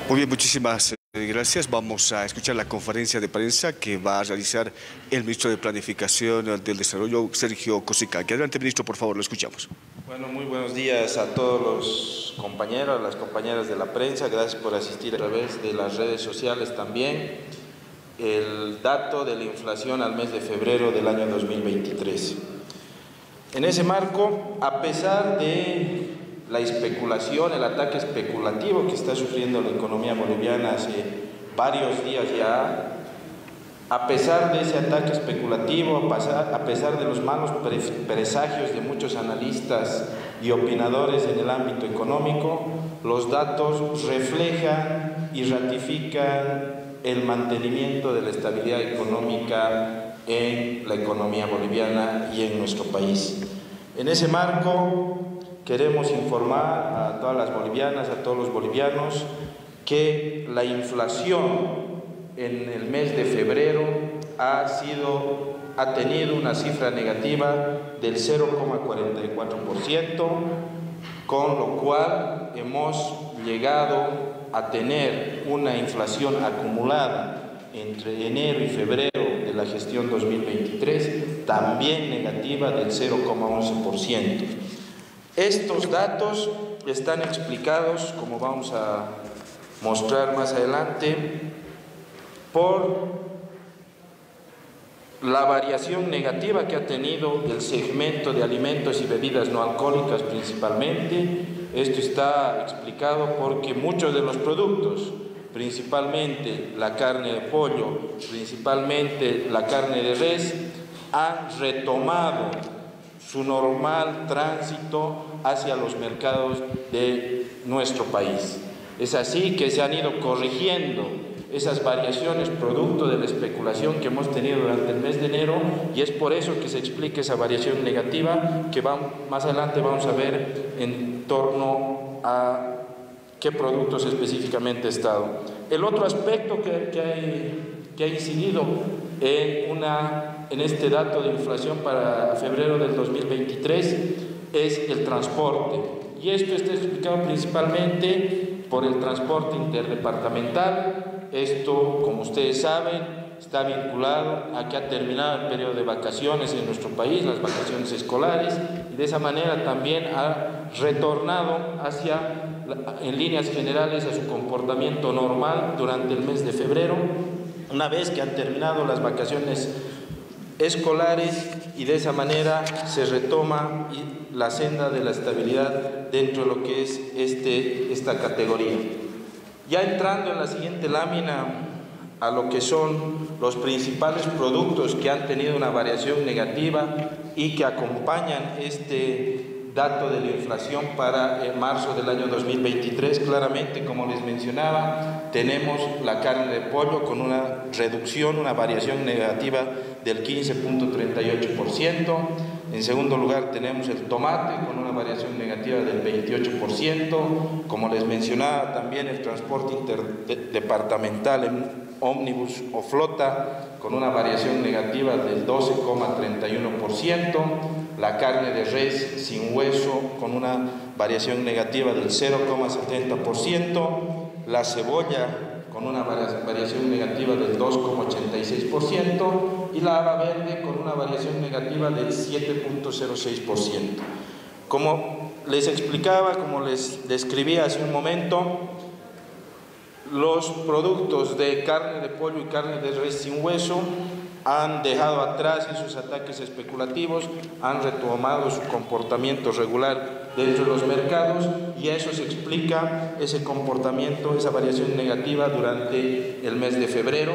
Muy bien, muchísimas gracias. Vamos a escuchar la conferencia de prensa que va a realizar el ministro de Planificación del Desarrollo, Sergio Cosicagui. Adelante, ministro, por favor, lo escuchamos. Bueno, muy buenos días a todos los compañeros, las compañeras de la prensa. Gracias por asistir a través de las redes sociales también. El dato de la inflación al mes de febrero del año 2023. En ese marco, a pesar de la especulación, el ataque especulativo que está sufriendo la economía boliviana hace varios días ya, a pesar de ese ataque especulativo, a pesar de los malos presagios de muchos analistas y opinadores en el ámbito económico, los datos reflejan y ratifican el mantenimiento de la estabilidad económica en la economía boliviana y en nuestro país. En ese marco, queremos informar a todas las bolivianas, a todos los bolivianos, que la inflación en el mes de febrero ha tenido una cifra negativa del 0,44%, con lo cual hemos llegado a tener una inflación acumulada entre enero y febrero de la gestión 2023, también negativa del 0,11%. Estos datos están explicados, como vamos a mostrar más adelante, por la variación negativa que ha tenido el segmento de alimentos y bebidas no alcohólicas principalmente. Esto está explicado porque muchos de los productos, principalmente la carne de pollo, principalmente la carne de res, han retomado su normal tránsito hacia los mercados de nuestro país. Es así que se han ido corrigiendo esas variaciones producto de la especulación que hemos tenido durante el mes de enero, y es por eso que se explica esa variación negativa que más adelante vamos a ver en torno a qué productos específicamente ha estado. El otro aspecto que ha incidido en este dato de inflación para febrero del 2023 es el transporte, y esto está explicado principalmente por el transporte interdepartamental. Esto, como ustedes saben, está vinculado a que ha terminado el periodo de vacaciones en nuestro país, las vacaciones escolares, y de esa manera también ha retornado en líneas generales a su comportamiento normal durante el mes de febrero, una vez que han terminado las vacaciones escolares, y de esa manera se retoma la senda de la estabilidad dentro de lo que es esta categoría. Ya entrando en la siguiente lámina a lo que son los principales productos que han tenido una variación negativa y que acompañan este dato de la inflación para marzo del año 2023, claramente, como les mencionaba, tenemos la carne de pollo con una reducción, una variación negativa del 15,38%. En segundo lugar tenemos el tomate con una variación negativa del 28%. Como les mencionaba, también el transporte interdepartamental en ómnibus o flota con una variación negativa del 12,31%. La carne de res sin hueso con una variación negativa del 0,70%. La cebolla con una variación negativa del 2,86%, y la haba verde con una variación negativa del 7,06%. Como les explicaba, como les describí hace un momento, los productos de carne de pollo y carne de res sin hueso han dejado atrás esos ataques especulativos, han retomado su comportamiento regular dentro de los mercados, y a eso se explica ese comportamiento, esa variación negativa durante el mes de febrero.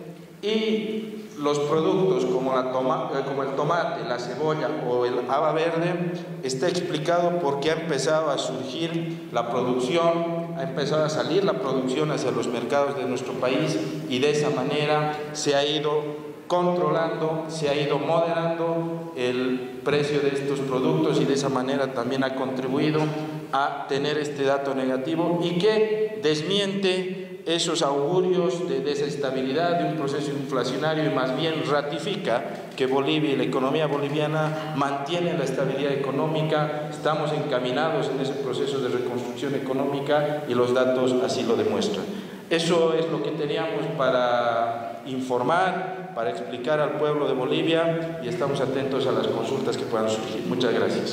Y los productos como el tomate, la cebolla o el haba verde está explicado porque ha empezado a surgir la producción, ha empezado a salir la producción hacia los mercados de nuestro país, y de esa manera se ha ido controlando, se ha ido moderando el precio de estos productos, y de esa manera también ha contribuido a tener este dato negativo y que desmiente esos augurios de desestabilidad, de un proceso inflacionario, y más bien ratifica que Bolivia y la economía boliviana mantienen la estabilidad económica. Estamos encaminados en ese proceso de reconstrucción económica y los datos así lo demuestran. Eso es lo que teníamos para informar, para explicar al pueblo de Bolivia, y estamos atentos a las consultas que puedan surgir. Muchas gracias.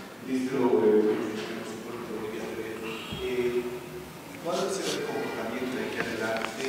¿Cuál será el comportamiento de aquí adelante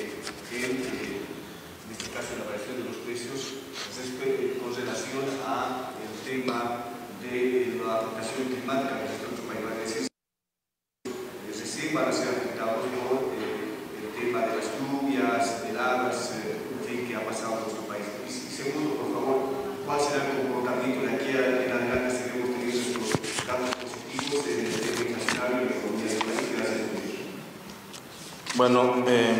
en este caso la variación de los precios con relación al tema de la afectación climática que nuestro país? Recién van a ser afectados por el tema de las lluvias, heladas, en fin, que ha pasado en nuestro país. Y segundo, por favor, ¿cuál será el comportamiento de aquí en adelante si debemos tener estos datos positivos en el tema internacional y la economía del país? Gracias. Bueno,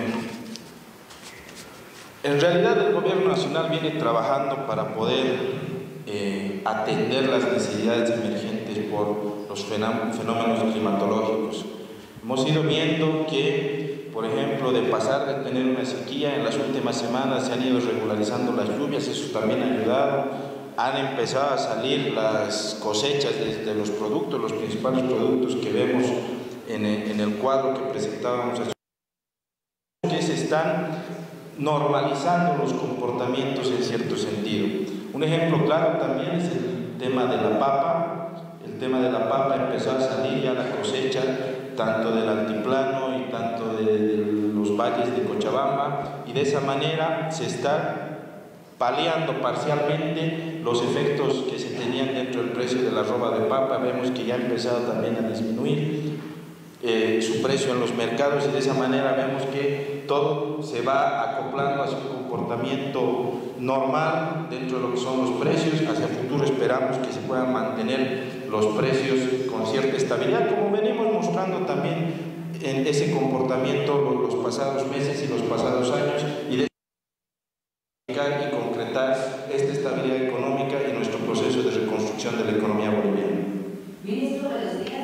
en realidad el gobierno nacional viene trabajando para poder atender las necesidades emergentes por los fenómenos climatológicos. Hemos ido viendo que, por ejemplo, de pasar de tener una sequía, en las últimas semanas se han ido regularizando las lluvias, eso también ha ayudado. Han empezado a salir las cosechas de los productos, los principales productos que vemos en el cuadro que presentábamos hace que se están normalizando los comportamientos en cierto sentido. Un ejemplo claro también es el tema de la papa. El tema de la papa empezó a salir ya la cosecha tanto del altiplano y tanto de los valles de Cochabamba, y de esa manera se está paliando parcialmente los efectos que se tenían dentro del precio de la arroba de papa. Vemos que ya ha empezado también a disminuir su precio en los mercados, y de esa manera vemos que todo se va acoplando a su comportamiento normal dentro de lo que son los precios. Hacia el futuro esperamos que se puedan mantener los precios con cierta estabilidad, como venimos mostrando también en ese comportamiento los pasados meses y los pasados años, y de y concretar esta estabilidad económica y nuestro proceso de reconstrucción de la economía boliviana. Ministro, buenos días.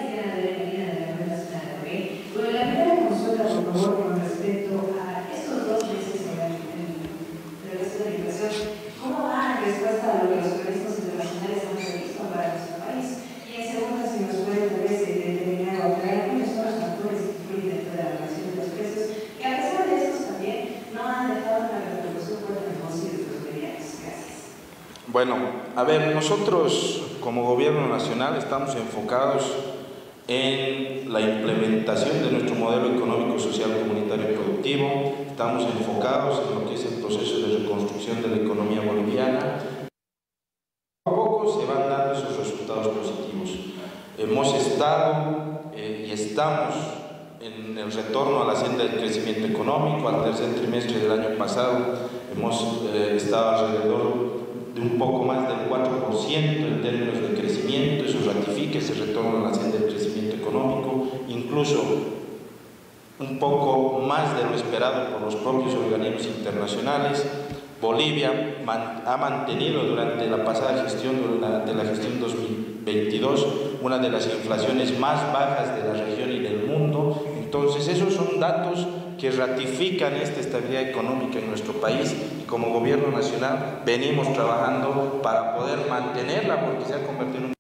Bueno, la primera consulta, por favor, con respecto a estos 2 meses de regresión de la inflación, ¿cómo va en respuesta a lo que los organismos internacionales han previsto para nuestro país? Y en segunda, si nos puede tal vez determinar o aclarar cuáles son los factores que influyen dentro de la relación de los precios, que a pesar de estos también no han dejado una repercusión fuerte en el bolsillo de los medianos. Gracias. Bueno, a ver, nosotros como gobierno nacional estamos enfocados en la implementación de nuestro modelo económico, social, comunitario y productivo. Estamos enfocados en lo que es el proceso de reconstrucción de la economía boliviana. Poco a poco se van dando esos resultados positivos. Hemos estado y estamos en el retorno a la senda del crecimiento económico. Al tercer trimestre del año pasado hemos estado alrededor de un poco más del 4% en términos de crecimiento. Eso ratifica ese retorno a la senda del crecimiento económico, incluso un poco más de lo esperado por los propios organismos internacionales. Bolivia ha mantenido durante la pasada gestión, durante la gestión 2022, una de las inflaciones más bajas de la región y del mundo. Entonces, esos son datos que ratifican esta estabilidad económica en nuestro país, y como gobierno nacional venimos trabajando para poder mantenerla, porque se ha convertido en un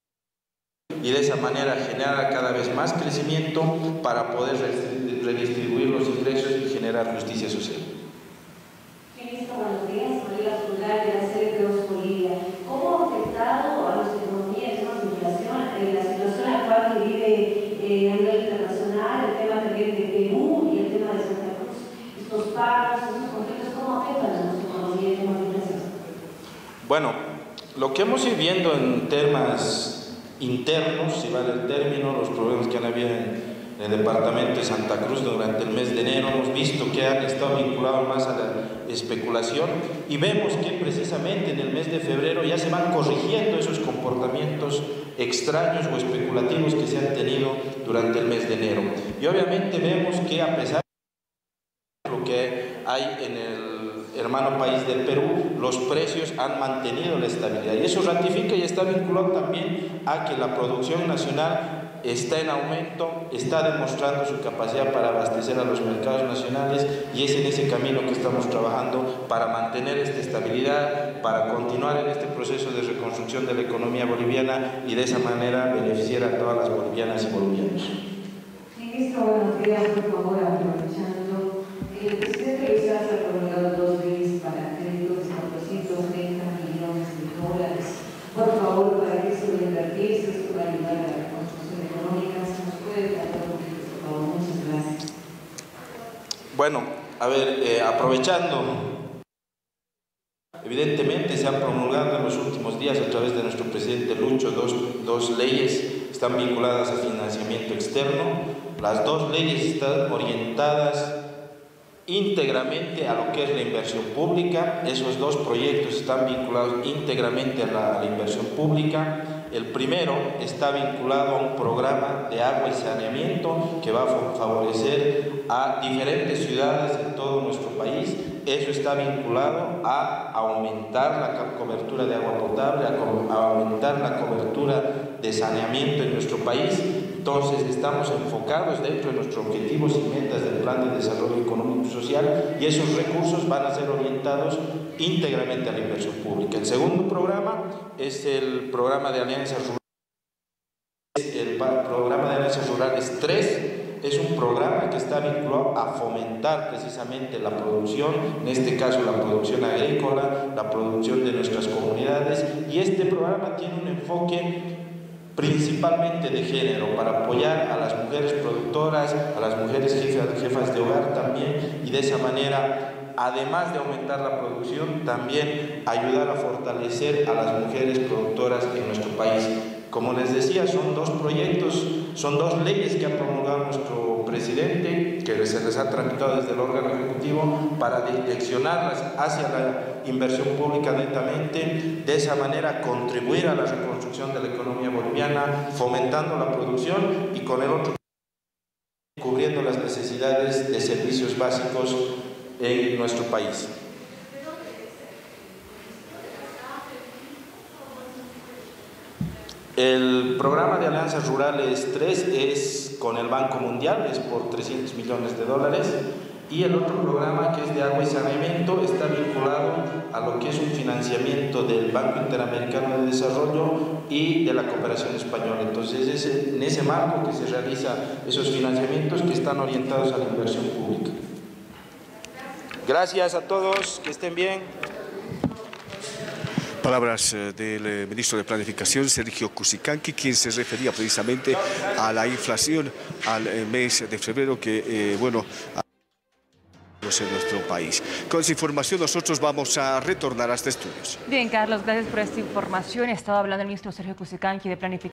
y de esa manera generar cada vez más crecimiento para poder redistribuir los ingresos y generar justicia social. Ministro, buenos días. María Zulay, de la CB2 Bolivia. ¿Cómo ha afectado a nuestra economía en temas de inflación, la situación actual que vive a nivel internacional, el tema también de Perú y el tema de Santa Cruz? Estos pagos, estos conflictos, ¿cómo afectan a nuestra economía en temas de inflación? Bueno, lo que hemos ido viendo en temas internos, si vale el término, los problemas que han habido en el departamento de Santa Cruz durante el mes de enero, hemos visto que han estado vinculados más a la especulación, y vemos que precisamente en el mes de febrero ya se van corrigiendo esos comportamientos extraños o especulativos que se han tenido durante el mes de enero. Y obviamente vemos que a pesar de lo que hay en el hermano país del Perú, los precios han mantenido la estabilidad, y eso ratifica y está vinculado también a que la producción nacional está en aumento, está demostrando su capacidad para abastecer a los mercados nacionales y es en ese camino que estamos trabajando para mantener esta estabilidad, para continuar en este proceso de reconstrucción de la economía boliviana y de esa manera beneficiar a todas las bolivianas y bolivianos. En esta buena idea, por favor, aprovechando, el presidente Luis Arce ha promulgado 2 leyes para créditos de 430 millones de dólares. Por favor, para que se lo invertirse, esto va a ayudar a la reconstrucción económica. ¿Se nos puede tratar un poquito, por favor? Muchas gracias. Bueno, a ver, aprovechando, evidentemente se han promulgado en los últimos días a través de nuestro presidente Lucho dos leyes, están vinculadas a financiamiento externo. Las 2 leyes están orientadas íntegramente a lo que es la inversión pública. Esos 2 proyectos están vinculados íntegramente a la inversión pública. El primero está vinculado a un programa de agua y saneamiento que va a favorecer a diferentes ciudades en todo nuestro país. Eso está vinculado a aumentar la cobertura de agua potable, a aumentar la cobertura de saneamiento en nuestro país. Entonces estamos enfocados dentro de nuestros objetivos y metas del Plan de Desarrollo Económico y Social y esos recursos van a ser orientados íntegramente a la inversión pública. El segundo programa es el programa de alianzas rurales. El programa de alianzas rurales 3 es un programa que está vinculado a fomentar precisamente la producción, en este caso la producción agrícola, la producción de nuestras comunidades, y este programa tiene un enfoque principalmente de género, para apoyar a las mujeres productoras, a las mujeres jefas de hogar también, y de esa manera, además de aumentar la producción, también ayudar a fortalecer a las mujeres productoras en nuestro país. Como les decía, son 2 proyectos, son 2 leyes que ha promulgado nuestro presidente, que se les ha tramitado desde el órgano ejecutivo para direccionarlas hacia la inversión pública netamente, de esa manera contribuir a la reconstrucción de la economía boliviana, fomentando la producción y con el otro cubriendo las necesidades de servicios básicos en nuestro país. El programa de alianzas rurales 3 es con el Banco Mundial, es por 300 millones de dólares, y el otro programa, que es de agua y saneamiento, está vinculado a lo que es un financiamiento del Banco Interamericano de Desarrollo y de la Cooperación Española. Entonces es en ese marco que se realizan esos financiamientos que están orientados a la inversión pública. Gracias a todos, que estén bien. Palabras del ministro de Planificación, Sergio Cusicanqui, quien se refería precisamente a la inflación al mes de febrero que, bueno, en nuestro país. Con esa información nosotros vamos a retornar a este estudio. Bien, Carlos, gracias por esta información. Estaba hablando el ministro Sergio Cusicanqui de Planificación.